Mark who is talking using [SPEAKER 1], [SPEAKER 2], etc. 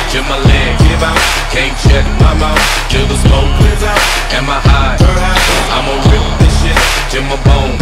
[SPEAKER 1] to my leg. Give out, can't shut my mouth till the smoke